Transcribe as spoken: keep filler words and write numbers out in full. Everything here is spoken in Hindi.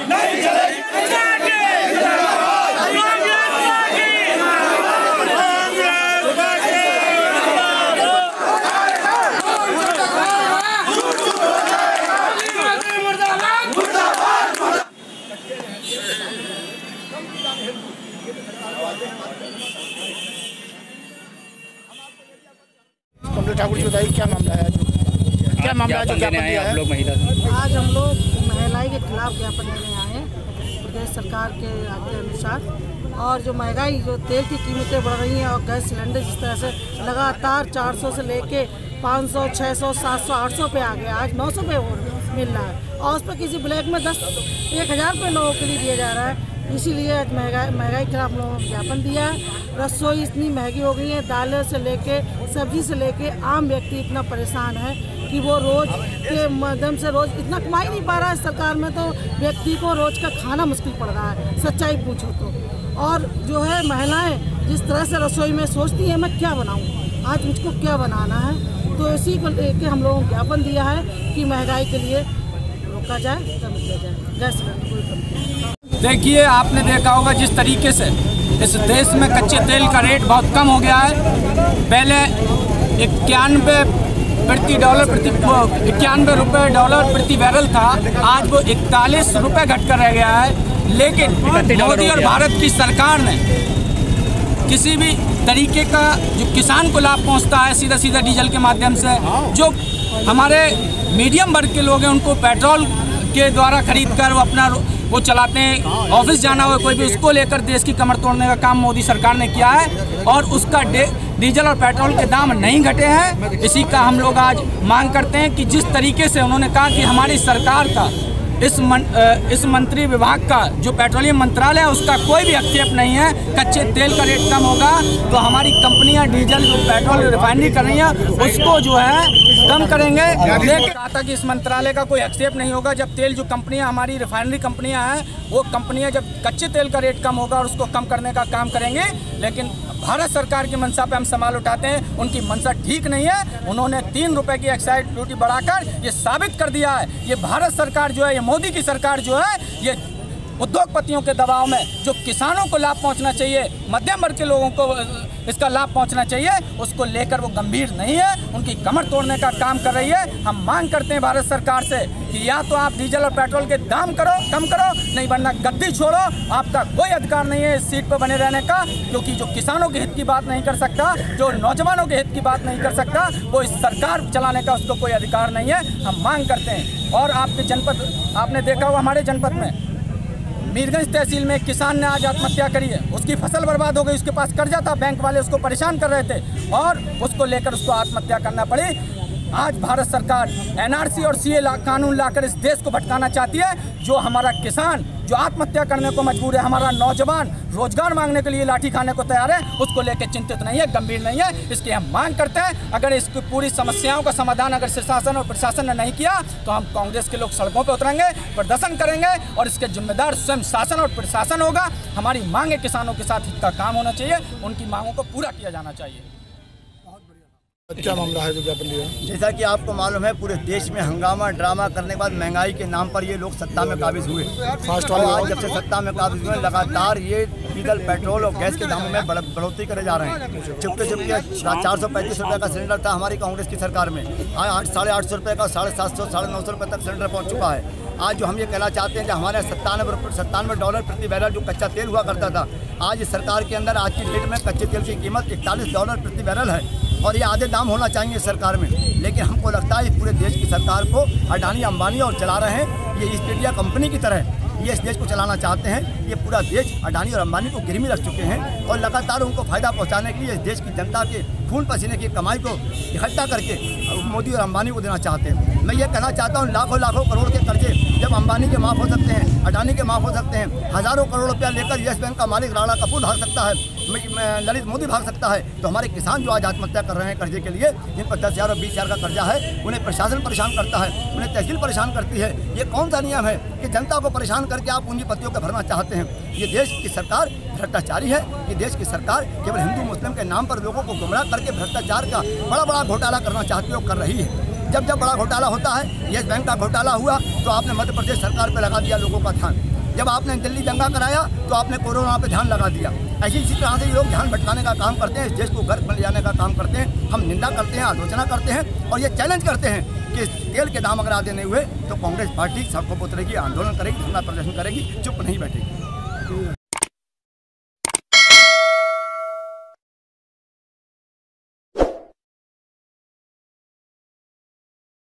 नहीं चलेगी। कमलेश ठाकुर जी बताइए क्या मामला है? क्या मामला है जो ज्ञापन दिया है? लोग महिला आज हम लोग महिलाएं के खिलाफ ज्ञापन देने आए हैं प्रदेश सरकार के आदेश अनुसार। और जो महंगाई, जो तेल की कीमतें बढ़ रही हैं और गैस सिलेंडर जिस तरह से लगातार चार सौ से लेके पाँच सौ, छह सौ, सात सौ, आठ सौ पे आ गया, आज नौ सौ पे मिल रहा है और उस पर किसी ब्लैक में दस एक हज़ार रुपये लोगों के लिए दिया जा रहा है। इसीलिए आज महंगाई महंगाई के खिलाफ हम लोगों ने ज्ञापन दिया है। रसोई इतनी महंगी हो गई है, दालें से लेके सब्जी से लेके आम व्यक्ति इतना परेशान है कि वो रोज़ के माध्यम से रोज़ इतना कमा ही नहीं पा रहा है। सरकार में तो व्यक्ति को रोज़ का खाना मुश्किल पड़ रहा है, सच्चाई पूछो तो। और जो है महिलाएं जिस तरह से रसोई में सोचती हैं मैं क्या बनाऊँ, आज मुझको क्या बनाना है, तो इसी को लेके हम लोगों ने ज्ञापन दिया है कि महंगाई के लिए रोका जाए, कम किया जाए, गैस सिलेंडर कोई कम किया। देखिए, आपने देखा होगा जिस तरीके से इस देश में कच्चे तेल का रेट बहुत कम हो गया है। पहले इक्यानवे प्रति डॉलर प्रति इक्यानवे रुपये डॉलर प्रति बैरल था, आज वो इकतालीस रुपये घट कर रह गया है। लेकिन मोदी और भारत की सरकार ने किसी भी तरीके का जो किसान को लाभ पहुंचता है सीधा सीधा डीजल के माध्यम से, जो हमारे मीडियम वर्ग के लोग हैं उनको पेट्रोल के द्वारा खरीद कर वो अपना वो चलाते हैं, ऑफिस जाना हो कोई भी, उसको लेकर देश की कमर तोड़ने का काम मोदी सरकार ने किया है और उसका डीजल और पेट्रोल के दाम नहीं घटे हैं। इसी का हम लोग आज मांग करते हैं कि जिस तरीके से उन्होंने कहा कि हमारी सरकार का इस मन, इस मंत्री विभाग का जो पेट्रोलियम मंत्रालय है उसका कोई भी हस्तक्षेप नहीं है। कच्चे तेल का रेट कम होगा तो हमारी कंपनियां डीजल जो पेट्रोल रिफाइनरी कर रही हैं उसको जो है कम करेंगे। लेकिन कहा था कि इस मंत्रालय का कोई हस्तक्षेप नहीं होगा। जब तेल जो कंपनियां हमारी रिफाइनरी कंपनियां हैं वो कंपनियां जब कच्चे तेल का रेट कम होगा और उसको कम करने का काम करेंगे। लेकिन भारत सरकार की मंशा पे हम सवाल उठाते हैं, उनकी मंशा ठीक नहीं है। उन्होंने तीन रुपए की एक्साइज ड्यूटी बढ़ाकर ये साबित कर दिया है, ये भारत सरकार जो है, ये मोदी की सरकार जो है, ये उद्योगपतियों के दबाव में जो किसानों को लाभ पहुंचना चाहिए, मध्यम वर्ग के लोगों को इसका लाभ पहुंचना चाहिए, उसको लेकर वो गंभीर नहीं है, उनकी कमर तोड़ने का काम कर रही है। हम मांग करते हैं भारत सरकार से कि या तो आप डीजल और पेट्रोल के दाम करो कम करो, नहीं वरना गद्दी छोड़ो। आपका कोई अधिकार नहीं है इस सीट पर बने रहने का, क्योंकि जो किसानों के हित की बात नहीं कर सकता, जो नौजवानों के हित की बात नहीं कर सकता, वो इस सरकार चलाने का उसको कोई अधिकार नहीं है। हम मांग करते हैं। और आपके जनपद, आपने देखा होगा हमारे जनपद में मीरगंज तहसील में एक किसान ने आज आत्महत्या करी है। उसकी फसल बर्बाद हो गई, उसके पास कर्जा था, बैंक वाले उसको परेशान कर रहे थे और उसको लेकर उसको आत्महत्या करना पड़ी। आज भारत सरकार एनआरसी और सीए ला, कानून लाकर इस देश को भटकाना चाहती है। जो हमारा किसान जो आत्महत्या करने को मजबूर है, हमारा नौजवान रोजगार मांगने के लिए लाठी खाने को तैयार है, उसको लेकर चिंतित नहीं है, गंभीर नहीं है। इसकी हम मांग करते हैं। अगर इसकी पूरी समस्याओं का समाधान अगर शासन और प्रशासन ने नहीं किया तो हम कांग्रेस के लोग सड़कों पर उतरेंगे, प्रदर्शन करेंगे और इसके जिम्मेदार स्वयं शासन और प्रशासन होगा। हमारी मांग है किसानों के साथ हित का काम होना चाहिए, उनकी मांगों को पूरा किया जाना चाहिए। क्या मामला है जो ज्ञापन दिया? जैसा कि आपको मालूम है, पूरे देश में हंगामा ड्रामा करने के बाद महंगाई के नाम पर ये लोग सत्ता में काबिज हुए। फास्ट और आज जब से सत्ता में काबिज हुए, लगातार ये डीजल, पेट्रोल और गैस के दामों में बढ़ोतरी करे जा रहे हैं। चुपके चुपके चार सौ पैंतीस रुपये का सिलेंडर था हमारी कांग्रेस की सरकार में, आज आठ साढ़े आठ सौ रुपये का साढ़े सात सौ साढ़े नौ सौ रुपये तक सिलेंडर पहुँच चुका है। आज जो हम ये कहना चाहते हैं कि हमारे सत्तानवे सत्तानवे डॉलर प्रति बैरल जो कच्चा तेल हुआ करता था, आज इस सरकार के अंदर आज की डेट में कच्चे तेल की कीमत इकतालीस डॉलर प्रति बैरल है और ये आधे दाम होना चाहिए सरकार में। लेकिन हमको लगता है पूरे देश की सरकार को अडानी अंबानी और चला रहे हैं, ये ईस्ट इंडिया कंपनी की तरह ये इस देश को चलाना चाहते हैं। ये पूरा देश अडानी और अंबानी को गिरवी रख चुके हैं और लगातार उनको फ़ायदा पहुंचाने के लिए इस देश की जनता के खून पसीने की कमाई को इकट्ठा करके मोदी और अंबानी को देना चाहते हैं। मैं ये कहना चाहता हूँ, लाखों लाखों करोड़ के कर्जे जब अंबानी के माफ़ हो सकते हैं, अडानी के माफ़ हो सकते हैं, हज़ारों करोड़ रुपया लेकर येस बैंक का मालिक राणा कपूर भाग सकता है, ललित मोदी भाग सकता है, तो हमारे किसान जो आज आत्महत्या कर रहे हैं कर्जे के लिए, जिन पर दस हज़ार और बीस हज़ार का कर्जा है, उन्हें प्रशासन परेशान करता है, उन्हें तहसील परेशान करती है। ये कौन सा नियम है कि जनता को परेशान करके आप पूंजीपतियों को भरना चाहते हैं? ये देश की सरकार भ्रष्टाचारी है। ये देश की सरकार केवल हिंदू मुस्लिम के नाम पर लोगों को गुमराह करके भ्रष्टाचार का बड़ा बड़ा घोटाला करना चाहती है और कर रही है। जब जब बड़ा घोटाला होता है, येस बैंक का घोटाला हुआ तो आपने मध्य प्रदेश सरकार पर लगा दिया लोगों का ध्यान। जब आपने दिल्ली दंगा कराया तो आपने कोरोना पे ध्यान लगा दिया। ऐसी इसी तरह से ये लोग ध्यान भटकाने का काम करते हैं, इस देश को गर्क में ले जाने का काम करते हैं। हम निंदा करते हैं, आलोचना करते हैं और ये चैलेंज करते हैं कि तेल के दाम अगर आधे नहीं हुए तो कांग्रेस पार्टी सड़कों पर उतरेगी, आंदोलन करेगी, धरना प्रदर्शन करेगी, चुप नहीं बैठेगी।